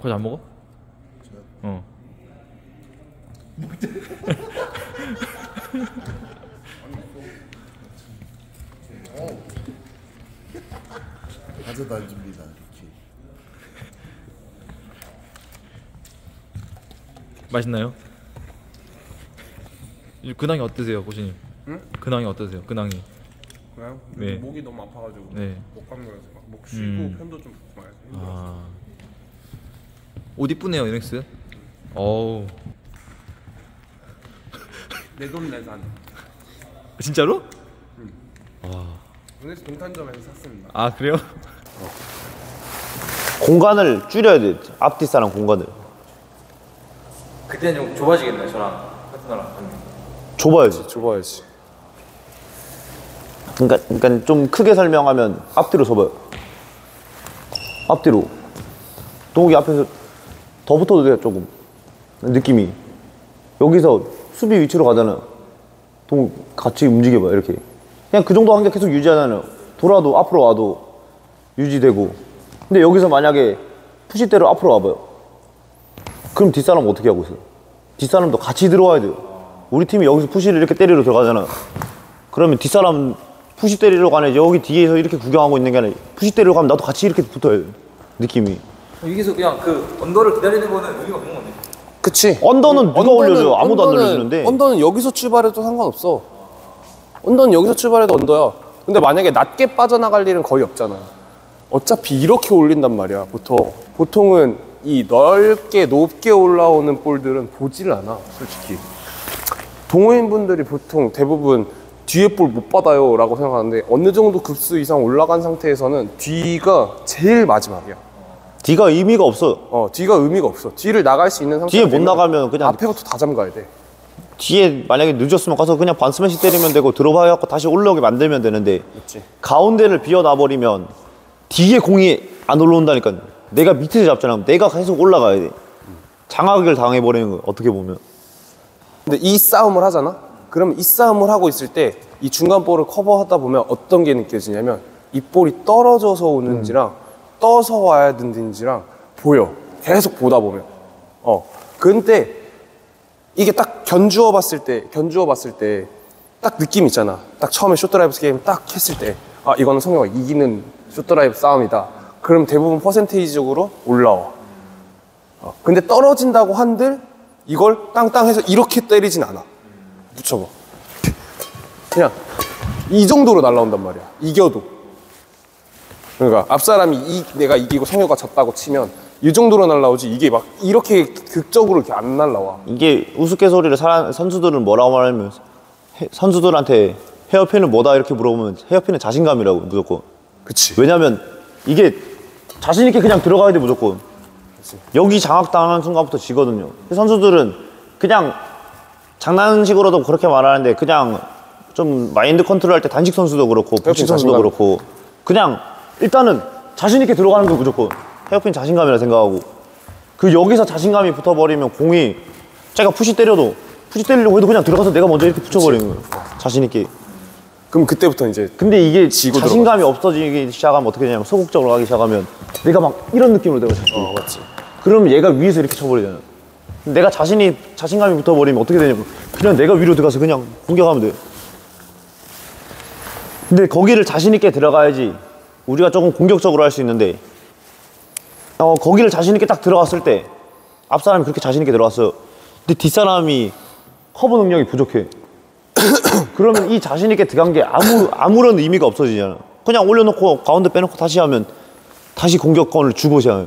아버지 안 먹어? 어. 가져다줍니다. 이렇게. 맛있나요? 근황이 어떠세요, 고시님? 응? 근황이 어떠세요? 근황이. 그냥 네. 목이 너무 아파가지고 네. 목 감겨서 목 쉬고 편도 좀 많이 힘들어. 아. 옷 이쁘네요, 유닉스. 어우. 내돈 내산. 진짜로? 와. 유닉스 동탄점에서 샀습니다. 아, 그래요? 공간을 줄여야 돼. 앞뒤 사람 공간을. 그때는 좀 좁아지겠네, 저랑 파트너랑. 좁아야지. 좁아야지. 그러니까 좀 크게 설명하면 앞뒤로 접어요. 앞뒤로. 동욱이 앞에서 더 붙어도 돼요, 조금. 느낌이. 여기서 수비 위치로 가잖아요. 동욱 같이 움직여봐요, 이렇게. 그냥 그 정도 한계 계속 유지하잖아요. 돌아도 앞으로 와도 유지되고. 근데 여기서 만약에 푸시대로 앞으로 와봐요. 그럼 뒷사람 어떻게 하고 있어요? 뒷사람도 같이 들어와야 돼요. 우리 팀이 여기서 푸시를 이렇게 때리러 들어가잖아요. 그러면 뒷사람 푸시 때리러 가네. 여기 뒤에서 이렇게 구경하고 있는 게 아니라 푸시 때리러 가면 나도 같이 이렇게 붙어요. 느낌이. 여기서 그냥 그 언더를 기다리는 거는 의미가 없는 건데. 그치. 언더는 누가 올려줘요? 아무도 안 올려주는데. 언더는 여기서 출발해도 상관없어. 언더는 여기서 출발해도 언더야. 근데 만약에 낮게 빠져나갈 일은 거의 없잖아. 어차피 이렇게 올린단 말이야, 보통. 보통은 이 넓게 높게 올라오는 볼들은 보지를 않아, 솔직히. 동호인분들이 보통 대부분 뒤에 볼 못 받아요 라고 생각하는데 어느 정도 급수 이상 올라간 상태에서는 뒤가 제일 마지막이야. 뒤가 의미가 없어. 뒤가 의미가 없어. 뒤를 나갈 수 있는 상태. 뒤에 못 나가면 그냥 앞에부터 다 잠가야 돼. 뒤에 만약에 늦었으면 가서 그냥 반스매시 때리면 되고 들어봐갖고 다시 올라오게 만들면 되는데 그치. 가운데를 비워놔버리면 뒤에 공이 안 올라온다니까. 내가 밑에서 잡잖아. 내가 계속 올라가야 돼. 장악을 당해버리는 거야, 어떻게 보면. 근데 이 싸움을 하잖아? 그러면 이 싸움을 하고 있을 때 이 중간 볼을 커버하다 보면 어떤 게 느껴지냐면 이 볼이 떨어져서 오는지랑 떠서 와야 되는지랑 보여. 계속 보다 보면. 근데 이게 딱 견주어 봤을 때 딱 느낌 있잖아. 딱 처음에 숏드라이브 게임 딱 했을 때 아, 이거는 성형가 이기는 숏드라이브 싸움이다. 그럼 대부분 퍼센테이지적으로 올라와. 근데 떨어진다고 한들 이걸 땅땅해서 이렇게 때리진 않아. 붙여봐. 그냥 이 정도로 날라온단 말이야. 이겨도. 그러니까 앞사람이 내가 이기고 성효가 졌다고 치면 이 정도로 날라오지 이게 막 이렇게 극적으로 이렇게 안 날라와. 이게 우스갯소리를 선수들은 뭐라고 말하면 선수들한테 헤어핀은 뭐다 이렇게 물어보면 헤어핀은 자신감이라고 무조건. 그치. 왜냐면 이게 자신 있게 그냥 들어가야 돼 무조건. 그치. 여기 장악당하는 순간부터 지거든요. 선수들은 그냥 장난식으로도 그렇게 말하는데 그냥 좀 마인드 컨트롤 할 때 단식 선수도 그렇고 복식 선수도 그렇고 그냥 일단은 자신 있게 들어가는 거 무조건. 헤어핀 자신감이라 생각하고 그 여기서 자신감이 붙어버리면 공이 자기가 푸시 때려도 푸시 때리려고 해도 그냥 들어가서 내가 먼저 이렇게 붙여버리는 거예요. 자신 있게. 그럼 그때부터 이제 근데 이게 자신감이 없어지기 시작하면 어떻게 되냐면 소극적으로 가기 시작하면 내가 막 이런 느낌으로 내가 자꾸 맞지. 그러면 얘가 위에서 이렇게 쳐버리잖아. 내가 자신감이 붙어버리면 어떻게 되냐면 그냥 내가 위로 들어가서 그냥 공격하면 돼. 근데 거기를 자신 있게 들어가야지 우리가 조금 공격적으로 할 수 있는데 거기를 자신 있게 딱 들어갔을 때 앞사람이 그렇게 자신 있게 들어갔어요. 근데 뒷사람이 커버 능력이 부족해. 그러면 이 자신 있게 들어간 게 아무런 의미가 없어지잖아. 그냥 올려놓고 가운데 빼놓고 다시 하면 다시 공격권을 주고 시작해요.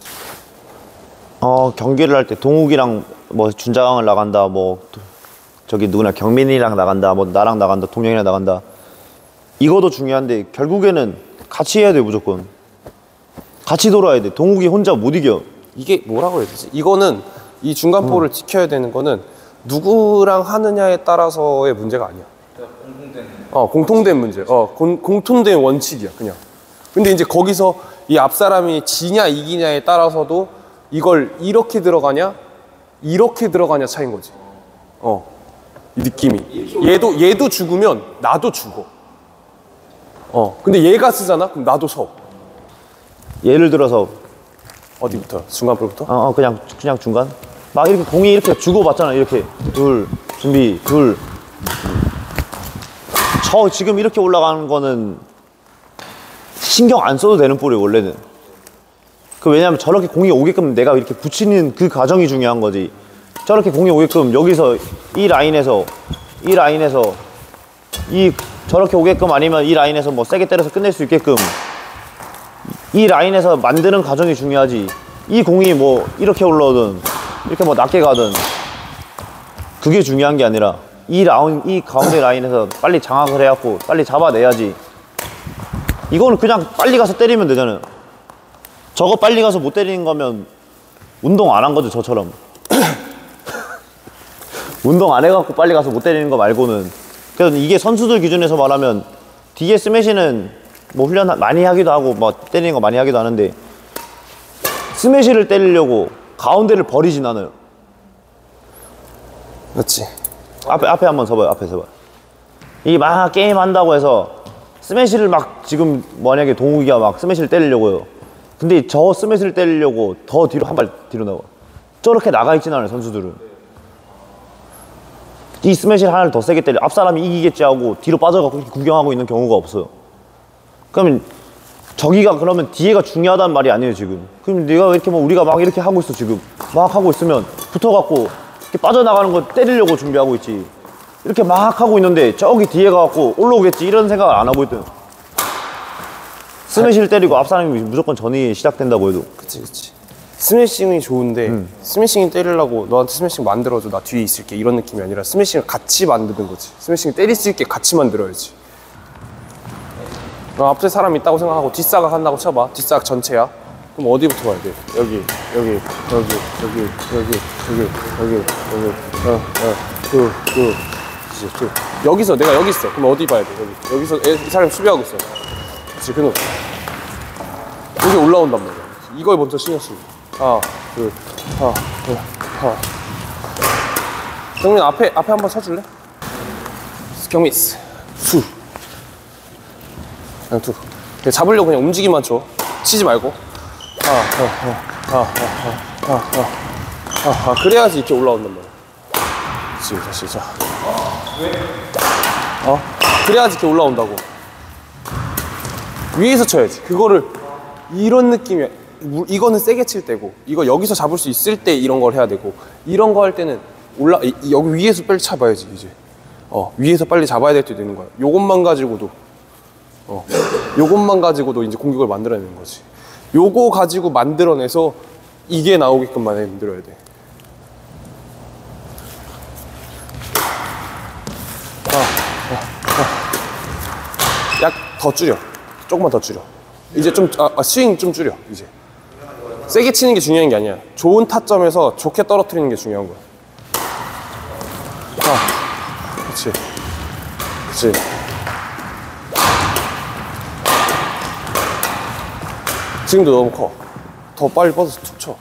경기를 할 때 동욱이랑 뭐 준장을 나간다, 뭐 저기 누구나 경민이랑 나간다, 뭐 나랑 나간다, 동영이랑 나간다. 이것도 중요한데 결국에는 같이 해야 돼 무조건. 같이 돌아야 돼. 동욱이 혼자 못 이겨. 이게 뭐라고 해야 되지? 이거는 이 중간 볼을 지켜야 되는 거는 누구랑 하느냐에 따라서의 문제가 아니야. 공통된 문제. 공통된 원칙이야 그냥. 근데 이제 거기서 이 앞사람이 지냐 이기냐에 따라서도 이걸 이렇게 들어가냐 이렇게 들어가냐 차이인 거지. 이 느낌이. 얘도 죽으면 나도 죽어. 근데 얘가 쓰잖아? 그럼 나도 서. 예를 들어서 어디부터? 중간 볼부터? 그냥 중간. 막 이렇게 공이 이렇게 주고 받잖아. 이렇게 둘 준비 둘. 지금 이렇게 올라가는 거는 신경 안 써도 되는 볼이에요 원래는. 왜냐면 저렇게 공이 오게끔 내가 이렇게 붙이는 그 과정이 중요한 거지. 저렇게 공이 오게끔 여기서 이 라인에서 저렇게 오게끔 아니면 이 라인에서 뭐 세게 때려서 끝낼 수 있게끔 이 라인에서 만드는 과정이 중요하지. 이 공이 뭐 이렇게 올라오든 이렇게 뭐 낮게 가든 그게 중요한 게 아니라 이 가운데 라인에서 빨리 장악을 해갖고 빨리 잡아내야지. 이거는 그냥 빨리 가서 때리면 되잖아요. 저거 빨리 가서 못 때리는 거면 운동 안 한 거죠, 저처럼. 운동 안 해갖고 빨리 가서 못 때리는 거 말고는. 그래서 이게 선수들 기준에서 말하면 뒤에 스매시는 뭐 훈련 많이 하기도 하고 뭐 때리는 거 많이 하기도 하는데 스매시를 때리려고 가운데를 버리진 않아요. 그렇지. 앞에 한번 서봐요. 앞에 서봐요. 이게 막 게임 한다고 해서 스매시를 막 지금 만약에 동욱이가 막 스매시를 때리려고요. 근데 저 스매시를 때리려고 더 뒤로 한 발 뒤로 나와. 저렇게 나가 있진 않아요 선수들은. 이 스매시를 하나를 더 세게 때려 앞 사람이 이기겠지 하고 뒤로 빠져가고 구경하고 있는 경우가 없어요. 그러면 저기가 그러면 뒤에가 중요하다는 말이 아니에요 지금. 그럼 내가 왜 이렇게 뭐 우리가 막 이렇게 하고 있어 지금. 막 하고 있으면 붙어갖고 이렇게 빠져나가는 거 때리려고 준비하고 있지. 이렇게 막 하고 있는데 저기 뒤에 가갖고 올라오겠지 이런 생각을 안 하고 있던. 스매시를 때리고 앞 사람이 무조건 전이 시작된다고 해도. 그치. 스매싱이 좋은데 스매싱이 때리려고 너한테 스매싱 만들어줘 나 뒤에 있을게 이런 느낌이 아니라 스매싱을 같이 만드는 거지. 스매싱 때릴 수 있게 같이 만들어야지. 앞에 사람이 있다고 생각하고 뒷사각 한다고 쳐봐. 뒷사각 전체야. 그럼 어디부터 가야 돼? 여기 여기서 내가 여기 있어. 그럼 어디 봐야 돼? 여기서 이 사람이 수비하고 있어. 그치. 그럼 여기 올라온단 말이야. 이걸 먼저 신경 쓰고. 경민 앞에 한번 서줄래? 경민 수 그냥 투. 그냥 잡으려고 그냥 움직이만 줘. 치지 말고. 그래야지 이렇게 올라온단 말이야. 그렇지. 다시 자. 그래야지 이렇게 올라온다고. 위에서 쳐야지. 그거를 이런 느낌이야. 이거는 세게 칠 때고 이거 여기서 잡을 수 있을 때 이런 걸 해야 되고 이런 거 할 때는 여기 위에서 빨리 잡아야지 이제. 위에서 빨리 잡아야 될 때 되는 거야. 요것만 가지고도 이제 공격을 만들어내는 거지. 요거 가지고 만들어내서 이게 나오게끔 만들어야 돼. 약 더 줄여. 조금만 더 줄여. 이제 좀 스윙 좀 줄여. 이제 세게 치는 게 중요한 게 아니야. 좋은 타점에서 좋게 떨어뜨리는 게 중요한 거야. 그렇지. 지금도 너무 커. 더 빨리 뻗어서 툭 쳐.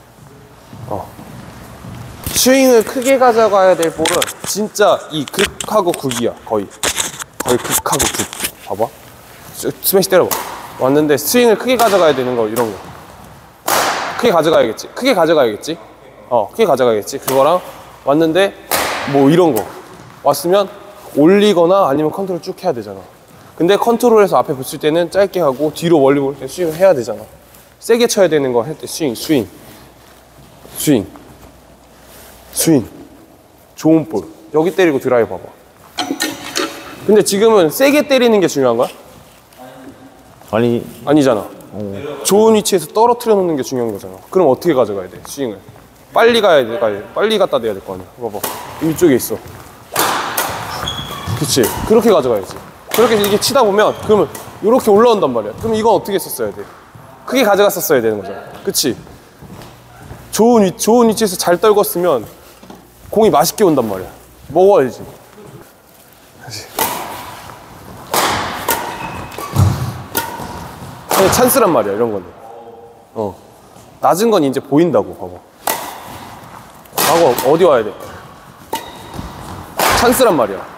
스윙을 크게 가져가야 될 볼은 진짜 이 극하고 극이야. 거의 극하고 극. 봐봐. 스매시 때려봐. 왔는데 스윙을 크게 가져가야 되는 거 이런 거. 크게 가져가야겠지. 크게 가져가야겠지. 그거랑 왔는데 뭐 이런 거 왔으면 올리거나 아니면 컨트롤 쭉 해야 되잖아. 근데 컨트롤해서 앞에 붙일 때는 짧게 하고 뒤로 멀리 볼 때 스윙을 해야 되잖아. 세게 쳐야 되는 거 할 때 스윙. 좋은 볼. 여기 때리고 드라이브 봐봐. 근데 지금은 세게 때리는 게 중요한 거야? 아니잖아. 좋은 위치에서 떨어뜨려 놓는 게 중요한 거잖아. 그럼 어떻게 가져가야 돼? 스윙을 빨리 가야 돼. 빨리 갖다 대야 될 거 아니야. 봐봐. 이쪽에 있어. 그치. 그렇게 가져가야지. 그렇게 이게 치다 보면 그러면 이렇게 올라온단 말이야. 그럼 이건 어떻게 했었어야 돼? 크게 가져갔었어야 되는 거잖아. 그치. 좋은 위치에서 잘 떨궜으면 공이 맛있게 온단 말이야. 먹어야지. 그치. 찬스란 말이야 이런 거는. 낮은 건 이제 보인다고. 봐봐. 어디 와야 돼? 찬스란 말이야.